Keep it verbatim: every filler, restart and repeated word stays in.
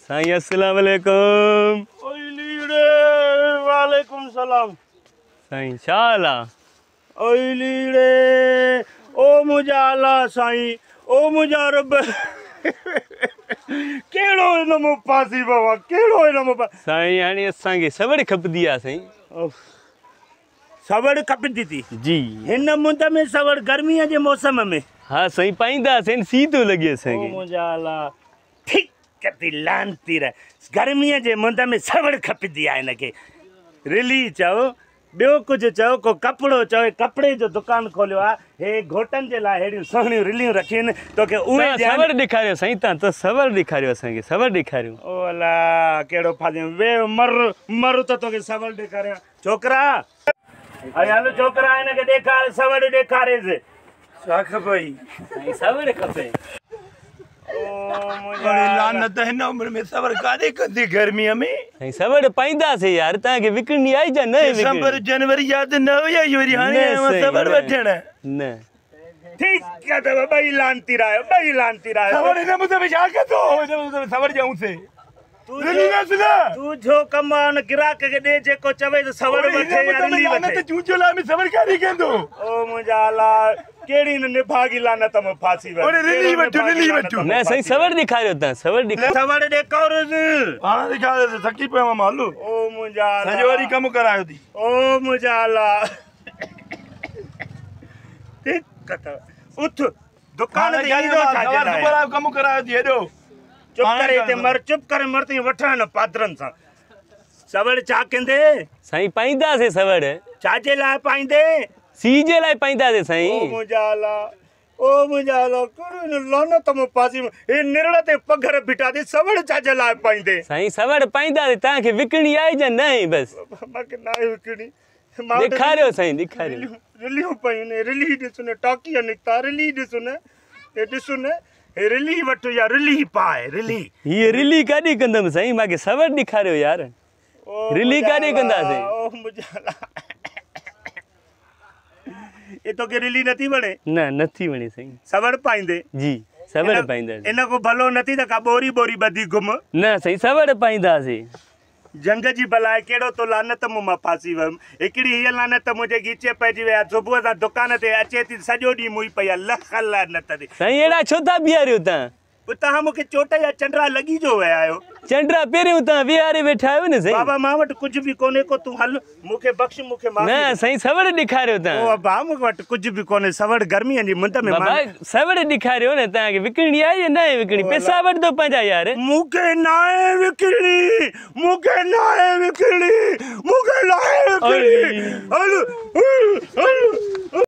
साईं अस्सलाम वालेकुम। वालेकुम सलाम। साईं शाला ओइलीड़े ओ मुझा अल्लाह साईं ओ मुझा रब केड़ो नमो पासी बाबा केड़ो नमो पा साईं हाणे असांखे सवड़ खपदी आहे साईं। सवड़ खपदी थी जी हिन मुंद में सवड़ गर्मीअ जे मौसम में। हाँ साईं पाईंदासीं सी थो लॻे ओ असांखे। मुझा अल्लाह ठीक कती लानती रह गर्मीअ जे मुंद में सवड़ खपदी आहे हिनखे रिली चओ बियो कुछ चओ को कपड़ो चओ कपड़े जो दुकान खोलियो आहे हे घोटन जे लाइ हेड़ियूं सुहिणियूं रिलियूं रखियूं आहिनि तोखे उहे सवड़ ॾेखारियो साईं तव्हां त सवड़ ॾेखारियो असांखे सवड़ ॾेखारियो। ओ अल्लाह केड़ो फादियो वे मर मर त तोखे सवड़ ॾेखारियां छोकरा अरे हलो छोकरा हिनखे ॾेखार सवड़ ॾेखारेसि छा खपई साईं सवड़ खपे। बड़ी लानत हिन उम्र में सवड़ काॾे कंदी गर्मीअ में साईं सवड़ पाईंदासीं यार तव्हांखे विकिणणी आई जा न दिसंबर जनवरी यादि न हुई वरी हाणे सवड़ वठण न ठीक है तो भाई लानती रहा भाई लानती रहा सवड़ ने मुझे विचार कर दो मुझे सवड़ जाऊं से तू तू जो कमान गिराक के दे जे को चवे तो सवड़ वठे या रिली वठे तू जो ला में सवड़ काडी केंदो ओ मुजा ला केड़ी ने निभागी लानत में फांसी वे ओरे रिली वठो रिली वठो न साईं सवड़ ॾेखारियो तव्हां सवड़ ॾेखारियो सवड़ ॾेखारो हां ॾेखारे थकी पियो मां हलो ओ मुजा ला सजो वरी कम करायो थी ओ मुजा ला ठीक कत उठ दुकान ते ईंदो छा जे कम करायो थी हेडो चुप करे ते मर चुप करे मरती वठण पादरन सा सवड़ छा कंदे साईं पाईंदासीं सवड़ छा जे लाइ पाईंदे सी जे लाइ पाईंदासीं साईं। ओ मुंहिंजा अला ओ मुंहिंजा अला कहिड़ो लानत में पासी हे निरड़ ते पघर बिठा दे सवड़ छा जे लाइ पाईंदे साईं सवड़ पाईंदासीं तव्हांखे विकिणणी आहे या न बसि मूंखे न आहे विकिणी ॾेखारियो साईं ॾेखारियो रिलियूं पयूं ने रिली ॾिसो ने टाकी निकता रिली ॾिसो ने हे ॾिसो ने हे रिली वठ या रिली पाए रिली ये रिली काॾे कंदमि साईं मूंखे सवड़ ॾेखारियो यार रिली काॾे कंदासीं। ओ मुंहिंजा ये तो के रिली नथी वणे न नथी वणे साईं सवड़ पाईंदे जी सवड़ पाईंदासीं इन को भलो नथी त का बोरी बोरी बदी घुम न साईं सवड़ पाईंदासीं। जंग जी भलाए केड़ो तो लानत मुंह मां फासी वयम हिकड़ी हीअ लानत मुंहिंजे गीचे पइजी विया सुबुह सां दुकान ते अचे थी सॼो ॾींहुं मुई पई आहे लख लानत ते साईं अहिड़ा छो था बीहारियो तव्हां तव्हां मूंखे चोट या चंड्रा लॻी जो विया आहियो चंड्रा पहिरियों तव्हां विहारे वेठा आहियो न साईं बाबा मां वटि कुझु बि कोन्हे को तूं हल मूंखे बख़्श मूंखे न साईं सवड़ ॾेखारियो तव्हां ओ बा मूं वटि कुझु बि कोन्हे सवड़ गर्मीअ जी मुंद में बाबा सवड़ ॾेखारियो न तव्हांखे विकिणणी आहे या न आहे विकिणणी पैसा वठंदो पंहिंजा यार मूंखे न आहे विकिणणी मूंखे न आहे विकिणणी मूंखे न आहे विकिणणी हल हल हल